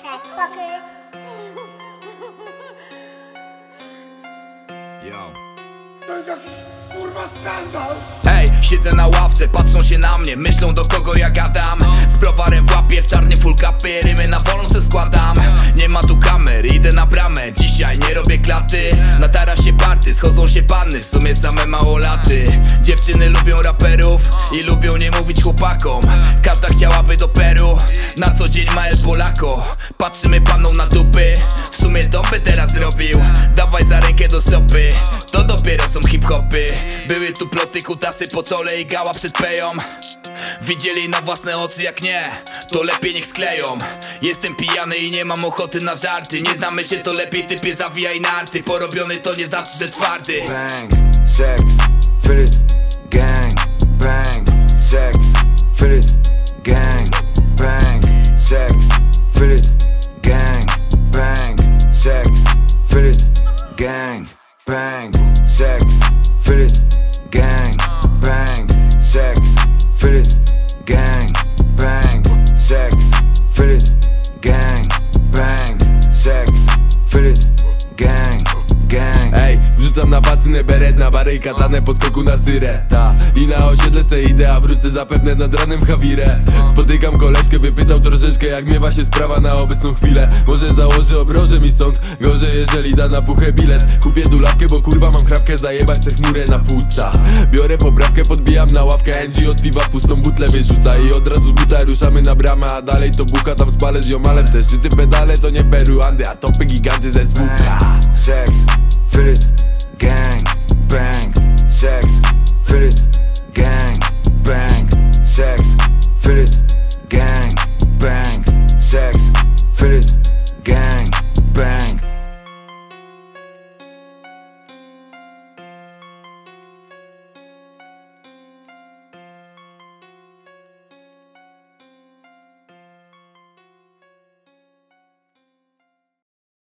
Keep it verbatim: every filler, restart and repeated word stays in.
Fat fuckers. Yo. To jest jakiś kurwa skandal. Ej, siedzę na ławce, patrzą się na mnie, myślą do kogo ja gadam. Z browarem w łapie, w czarnym full capy, rymy na wolną se składam. Nie ma tu kamer, idę na bramę, dzisiaj nie robię klaty. Na tarasie party, schodzą się panny, w sumie same małolaty. Dziewczyny lubią raperów i lubią nie mówić chłopakom. Każda chciałaby do Peru, na co dzień ma El Polako. Patrzymy paną na dupy, w sumie to by teraz zrobił. Dawaj za rękę do sopy, to dopiero są hip-hopy. Były tu ploty, kutasy po czole i gała przed peją. Widzieli na własne oczy, jak nie, to lepiej niech skleją. Jestem pijany i nie mam ochoty na żarty. Nie znamy się, to lepiej typie zawijaj narty. Porobiony to nie znaczy, że twardy. Bang, sex, feel it, gang. Bang, sex, feel it, gang. Bang, sex, feel it, gang. Bang, sex, feel it, gang. Bang, sex, feel it, gang. Bang, sex, feel it, gang. Bang, sex, feel it, gang. Bang, sex, feel it, gang. Gang. Ej, wrzucam na pacynę beret, na bary i katanę po skoku na syrę. Ta, i na osiedle se idę, a wrócę zapewne nad ranem w Hawirę. Spotykam koleżkę, wypytał troszeczkę jak miewa się sprawa na obecną chwilę. Może założy obroże mi sąd, gorzej jeżeli da na puchę bilet. Kupię dulawkę, bo kurwa mam chrapkę, zajebać se chmurę na płuca. Biorę poprawkę, podbijam na ławkę, Angie od piwa pustą butlę wyrzuca. I od razu buta ruszamy na bramę, a dalej to bucha, tam spalę z ziomalem. Te szczyty pedale to nie peruandy, a topy giganty ze zwłóka. Sex, feel it, gang. Bang, sex, feel it, gang.